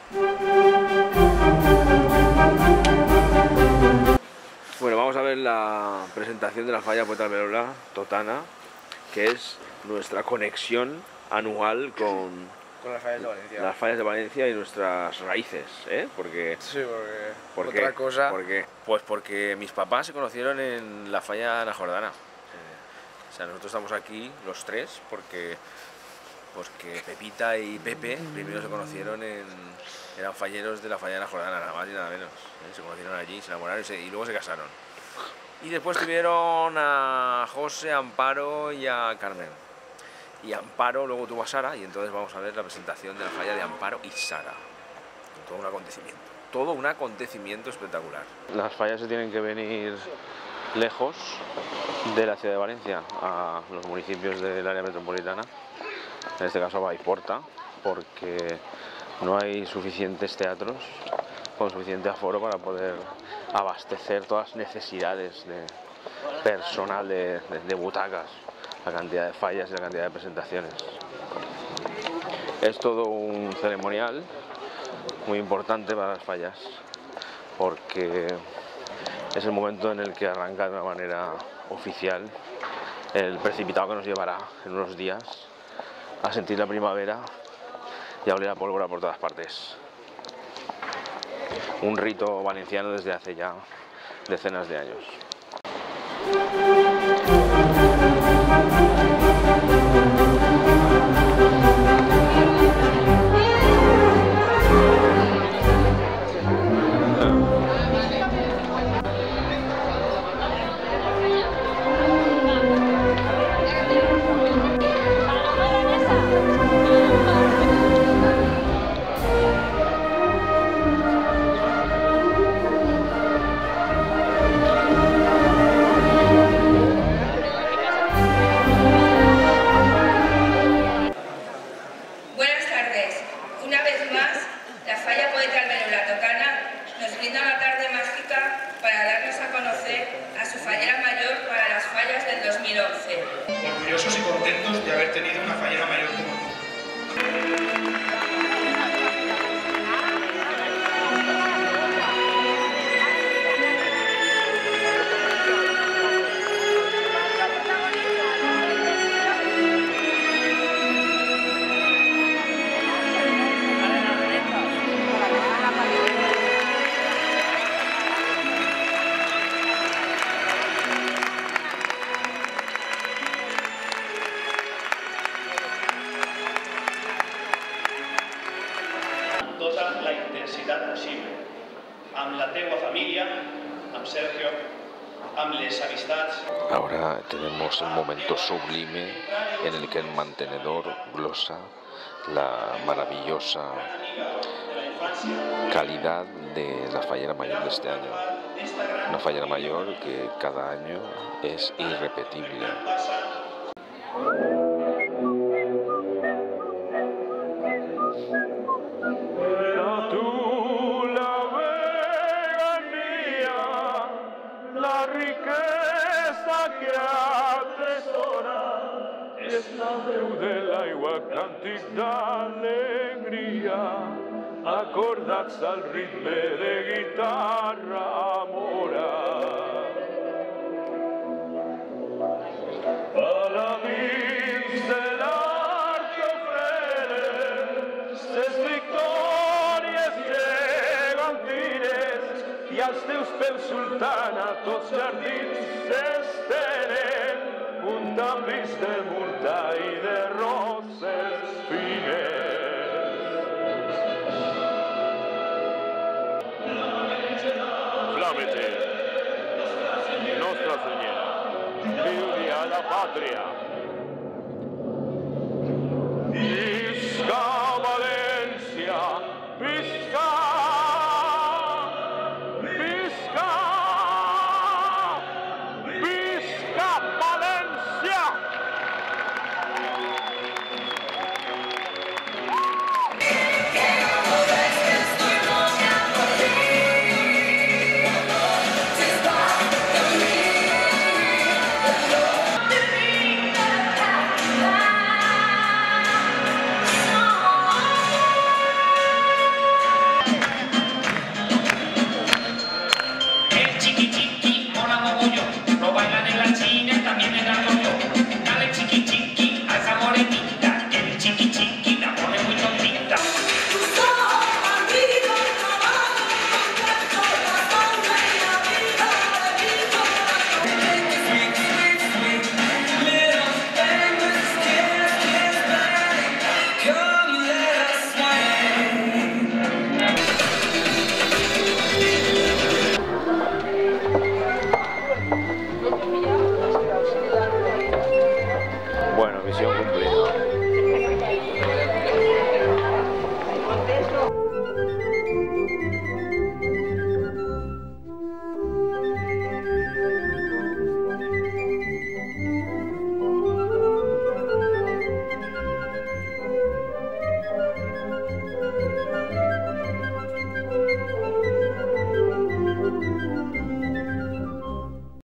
Bueno, vamos a ver la presentación de la falla Poeta Alberola Totana, que es nuestra conexión anual con las fallas de Valencia. Las fallas de Valencia y nuestras raíces, ¿eh? Porque... Sí, ¿Por otra qué? cosa... ¿Por qué? Pues porque mis papás se conocieron en la falla de la Jordana. O sea, nosotros estamos aquí los tres porque Pepita y Pepe primero se conocieron eran falleros de la falla de la Jordana, nada más y nada menos. Se conocieron allí, se enamoraron y luego se casaron. Y después tuvieron a José, a Amparo y a Carmen. Y Amparo luego tuvo a Sara, y entonces vamos a ver la presentación de la falla de Amparo y Sara. Todo un acontecimiento espectacular. Las fallas se tienen que venir lejos de la ciudad de Valencia, a los municipios del área metropolitana, en este caso a Vallporta, porque no hay suficientes teatros con suficiente aforo para poder abastecer todas las necesidades de personal, de butacas, la cantidad de fallas y la cantidad de presentaciones. Es todo un ceremonial muy importante para las fallas, porque es el momento en el que arranca de una manera oficial el precipitado que nos llevará en unos días a sentir la primavera y a oler a pólvora por todas partes. Un rito valenciano desde hace ya decenas de años. Orgullosos y contentos de haber tenido una fallera mayor como tú. Tota la intensitat possible, amb la teua família, amb Sergio, amb les amistats. Ahora tenemos un momento sublime en el que el mantenedor glosa la maravillosa calidad de la fallera mayor de este año. Una fallera mayor que cada año es irrepetible. La riqueza que atesora és la veu de l'aigua, càntic d'alegria, acordats al ritme de guitarra mora. Paladins de l'art que ofrenen ses victòries gegantines i als teus peus, sultana, tots jardins s'estenen, un tapís de murta i de roses fines. Flamete, Nostra Senyora, viu-hi a la pàtria.